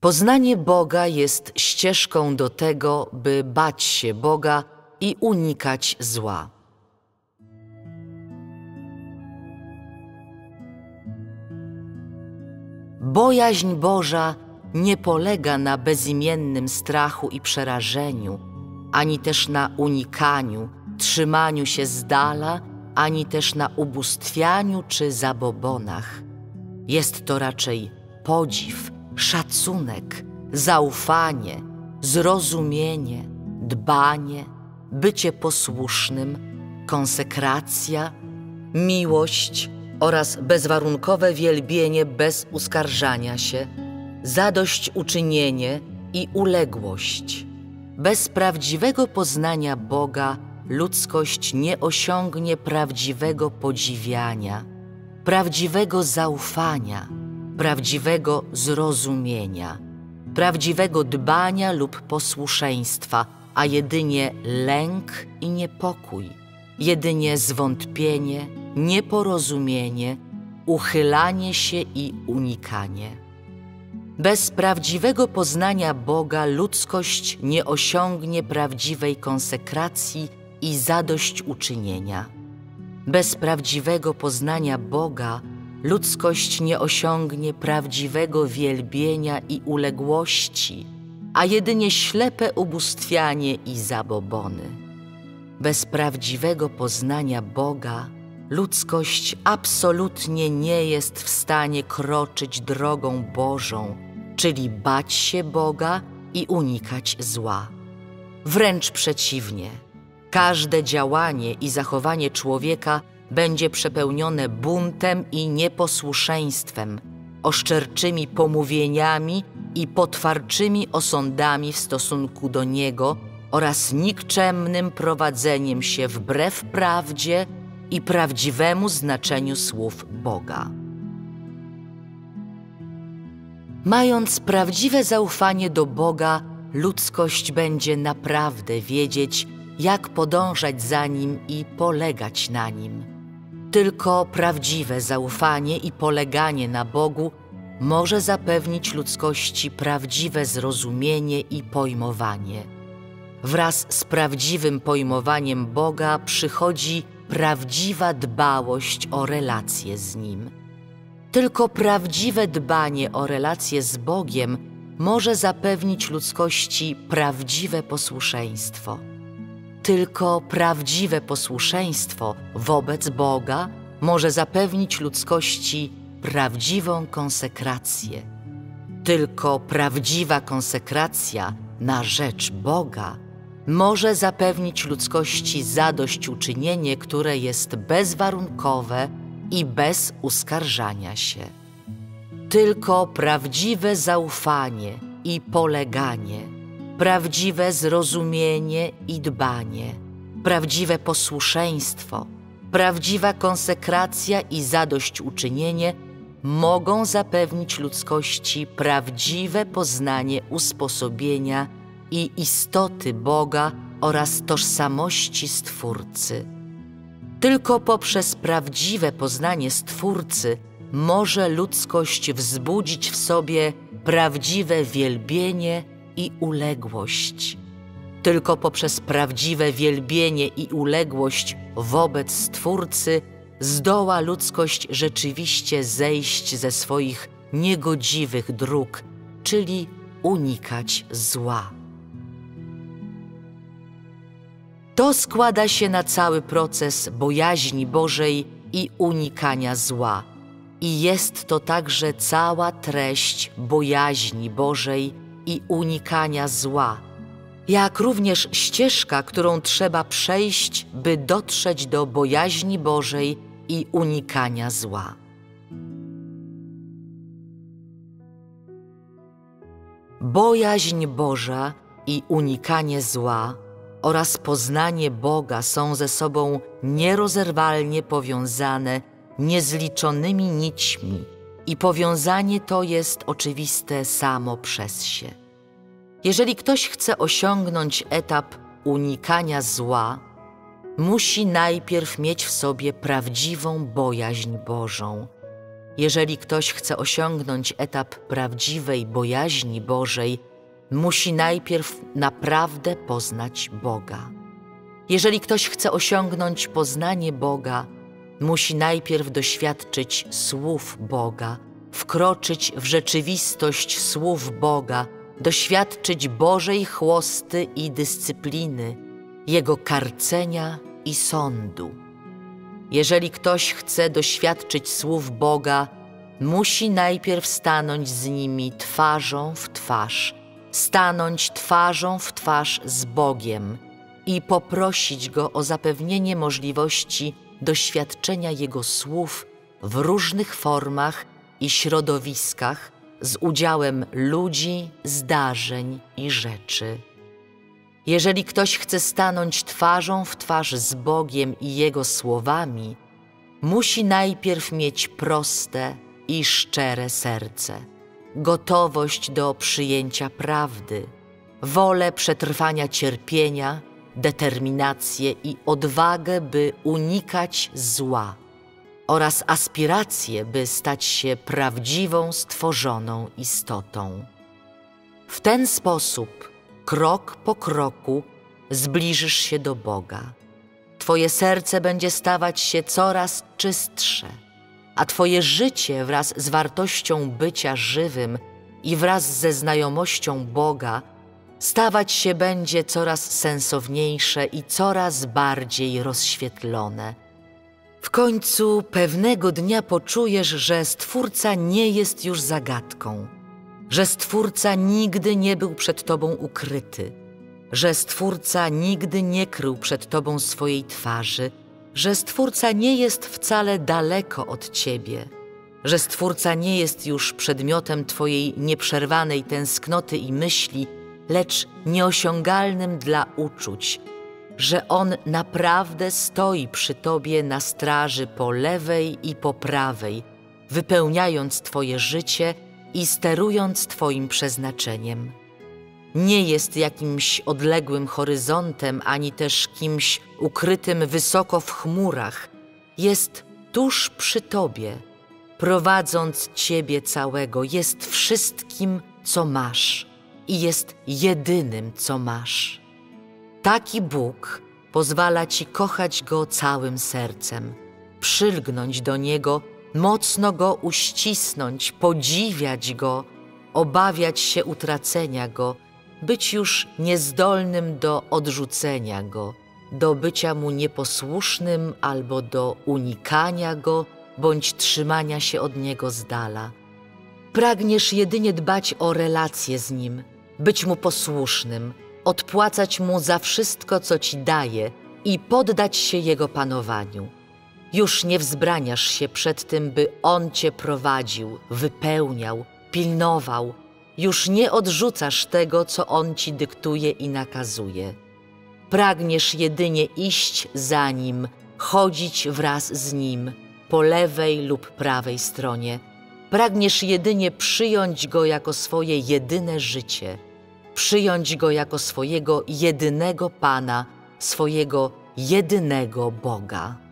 Poznanie Boga jest ścieżką do tego, by bać się Boga i unikać zła. Bojaźń Boża nie polega na bezimiennym strachu i przerażeniu, ani też na unikaniu, trzymaniu się z dala, ani też na ubóstwianiu czy zabobonach. Jest to raczej podziw, szacunek, zaufanie, zrozumienie, dbanie, bycie posłusznym, konsekracja, miłość oraz bezwarunkowe wielbienie bez uskarżania się, zadośćuczynienie i uległość. Bez prawdziwego poznania Boga ludzkość nie osiągnie prawdziwego podziwiania, prawdziwego zaufania, prawdziwego zrozumienia, prawdziwego dbania lub posłuszeństwa, a jedynie lęk i niepokój, jedynie zwątpienie, nieporozumienie, uchylanie się i unikanie. Bez prawdziwego poznania Boga ludzkość nie osiągnie prawdziwej konsekracji i zadośćuczynienia. Bez prawdziwego poznania Boga ludzkość nie osiągnie prawdziwego wielbienia i uległości, a jedynie ślepe ubóstwianie i zabobony. Bez prawdziwego poznania Boga ludzkość absolutnie nie jest w stanie kroczyć drogą Bożą, czyli bać się Boga i unikać zła. Wręcz przeciwnie, każde działanie i zachowanie człowieka będzie przepełnione buntem i nieposłuszeństwem, oszczerczymi pomówieniami i potwarczymi osądami w stosunku do Niego oraz nikczemnym prowadzeniem się wbrew prawdzie i prawdziwemu znaczeniu słów Boga. Mając prawdziwe zaufanie do Boga, ludzkość będzie naprawdę wiedzieć, jak podążać za Nim i polegać na Nim. Tylko prawdziwe zaufanie i poleganie na Bogu może zapewnić ludzkości prawdziwe zrozumienie i pojmowanie. Wraz z prawdziwym pojmowaniem Boga przychodzi prawdziwa dbałość o relacje z Nim. Tylko prawdziwe dbanie o relacje z Bogiem może zapewnić ludzkości prawdziwe posłuszeństwo. Tylko prawdziwe posłuszeństwo wobec Boga może zapewnić ludzkości prawdziwą konsekrację. Tylko prawdziwa konsekracja na rzecz Boga może zapewnić ludzkości zadośćuczynienie, które jest bezwarunkowe i bez uskarżania się. Tylko prawdziwe zaufanie i poleganie, prawdziwe zrozumienie i dbanie, prawdziwe posłuszeństwo, prawdziwa konsekracja i zadośćuczynienie mogą zapewnić ludzkości prawdziwe poznanie usposobienia i istoty Boga oraz tożsamości Stwórcy. Tylko poprzez prawdziwe poznanie Stwórcy może ludzkość wzbudzić w sobie prawdziwe wielbienie i uległość. Tylko poprzez prawdziwe wielbienie i uległość wobec Stwórcy zdoła ludzkość rzeczywiście zejść ze swoich niegodziwych dróg, czyli unikać zła. To składa się na cały proces bojaźni Bożej i unikania zła. I jest to także cała treść bojaźni Bożej i unikania zła, jak również ścieżka, którą trzeba przejść, by dotrzeć do bojaźni Bożej i unikania zła. Bojaźń Boża i unikanie zła oraz poznanie Boga są ze sobą nierozerwalnie powiązane niezliczonymi nićmi i powiązanie to jest oczywiste samo przez się. Jeżeli ktoś chce osiągnąć etap unikania zła, musi najpierw mieć w sobie prawdziwą bojaźń Bożą. Jeżeli ktoś chce osiągnąć etap prawdziwej bojaźni Bożej, musi najpierw naprawdę poznać Boga. Jeżeli ktoś chce osiągnąć poznanie Boga, musi najpierw doświadczyć słów Boga, wkroczyć w rzeczywistość słów Boga, doświadczyć Bożej chłosty i dyscypliny, Jego karcenia i sądu. Jeżeli ktoś chce doświadczyć słów Boga, musi najpierw stanąć z nimi twarzą w twarz, stanąć twarzą w twarz z Bogiem i poprosić Go o zapewnienie możliwości doświadczenia Jego słów w różnych formach i środowiskach z udziałem ludzi, zdarzeń i rzeczy. Jeżeli ktoś chce stanąć twarzą w twarz z Bogiem i Jego słowami, musi najpierw mieć proste i szczere serce, gotowość do przyjęcia prawdy, wolę przetrwania cierpienia, determinację i odwagę, by unikać zła, oraz aspiracje, by stać się prawdziwą, stworzoną istotą. W ten sposób, krok po kroku, zbliżysz się do Boga. Twoje serce będzie stawać się coraz czystsze, a Twoje życie wraz z wartością bycia żywym i wraz ze znajomością Boga stawać się będzie coraz sensowniejsze i coraz bardziej rozświetlone. W końcu pewnego dnia poczujesz, że Stwórca nie jest już zagadką, że Stwórca nigdy nie był przed Tobą ukryty, że Stwórca nigdy nie krył przed Tobą swojej twarzy, że Stwórca nie jest wcale daleko od Ciebie, że Stwórca nie jest już przedmiotem Twojej nieprzerwanej tęsknoty i myśli, lecz nieosiągalnym dla uczuć, że On naprawdę stoi przy Tobie na straży po lewej i po prawej, wypełniając Twoje życie i sterując Twoim przeznaczeniem. Nie jest jakimś odległym horyzontem, ani też kimś ukrytym wysoko w chmurach. Jest tuż przy Tobie, prowadząc Ciebie całego. Jest wszystkim, co masz i jest jedynym, co masz. Taki Bóg pozwala Ci kochać Go całym sercem, przylgnąć do Niego, mocno Go uścisnąć, podziwiać Go, obawiać się utracenia Go, być już niezdolnym do odrzucenia Go, do bycia Mu nieposłusznym albo do unikania Go bądź trzymania się od Niego z dala. Pragniesz jedynie dbać o relacje z Nim, być Mu posłusznym, odpłacać Mu za wszystko, co Ci daje i poddać się Jego panowaniu. Już nie wzbraniasz się przed tym, by On Cię prowadził, wypełniał, pilnował. Już nie odrzucasz tego, co On Ci dyktuje i nakazuje. Pragniesz jedynie iść za Nim, chodzić wraz z Nim po lewej lub prawej stronie. Pragniesz jedynie przyjąć Go jako swoje jedyne życie, przyjąć Go jako swojego jedynego Pana, swojego jedynego Boga.